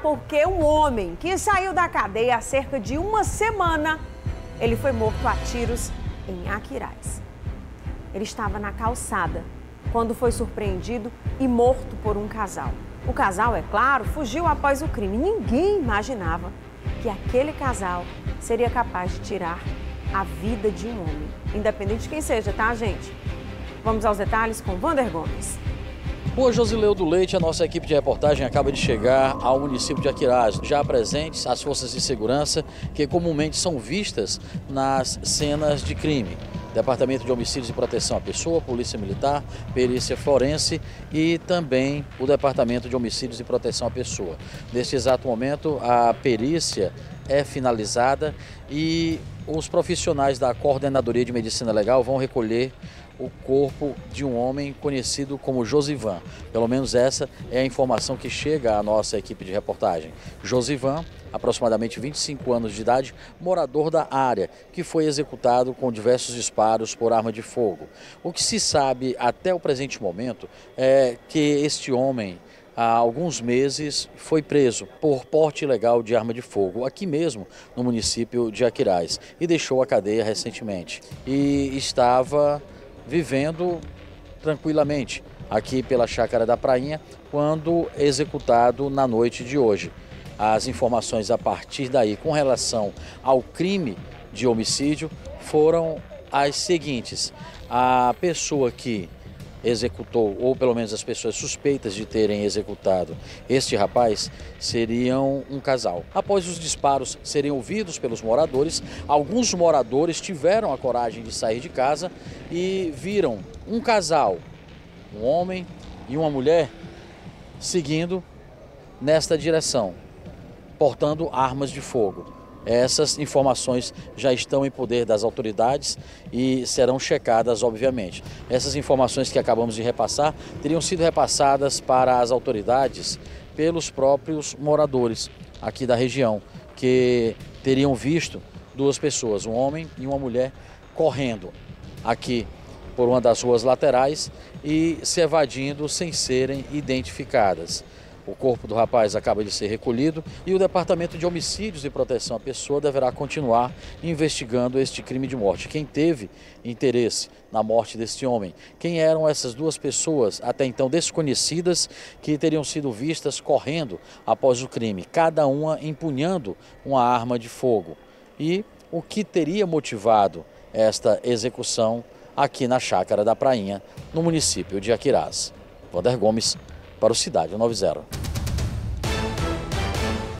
porque um homem que saiu da cadeia há cerca de uma semana, ele foi morto a tiros em Aquiraz. Ele estava na calçada quando foi surpreendido e morto por um casal. O casal, é claro, fugiu após o crime. Ninguém imaginava que aquele casal seria capaz de tirar a vida de um homem, independente de quem seja, tá, gente? Vamos aos detalhes com Wander Gomes. Rua Josileu do Leite, a nossa equipe de reportagem acaba de chegar ao município de Aquiraz. Já presentes as forças de segurança que comumente são vistas nas cenas de crime. Departamento de Homicídios e Proteção à Pessoa, Polícia Militar, Perícia Forense e também o Departamento de Homicídios e Proteção à Pessoa. Neste exato momento, a perícia é finalizada e os profissionais da Coordenadoria de Medicina Legal vão recolher o corpo de um homem conhecido como Josivan. Pelo menos essa é a informação que chega à nossa equipe de reportagem. Josivan, aproximadamente 25 anos de idade, morador da área, que foi executado com diversos disparos por arma de fogo. O que se sabe até o presente momento é que este homem, há alguns meses, foi preso por porte ilegal de arma de fogo, aqui mesmo no município de Aquiraz, e deixou a cadeia recentemente. E estava vivendo tranquilamente aqui pela Chácara da Prainha, quando executado na noite de hoje. As informações a partir daí com relação ao crime de homicídio foram as seguintes: a pessoa que executou, ou pelo menos as pessoas suspeitas de terem executado este rapaz, seriam um casal. Após os disparos serem ouvidos pelos moradores, alguns moradores tiveram a coragem de sair de casa e viram um casal, um homem e uma mulher, seguindo nesta direção, portando armas de fogo. Essas informações já estão em poder das autoridades e serão checadas, obviamente. Essas informações que acabamos de repassar teriam sido repassadas para as autoridades pelos próprios moradores aqui da região, que teriam visto duas pessoas, um homem e uma mulher, correndo aqui por uma das ruas laterais e se evadindo sem serem identificadas. O corpo do rapaz acaba de ser recolhido e o Departamento de Homicídios e Proteção à Pessoa deverá continuar investigando este crime de morte. Quem teve interesse na morte deste homem? Quem eram essas duas pessoas, até então desconhecidas, que teriam sido vistas correndo após o crime, cada uma empunhando uma arma de fogo? E o que teria motivado esta execução aqui na Chácara da Prainha, no município de Aquiraz? Wander Gomes, para o Cidade 90.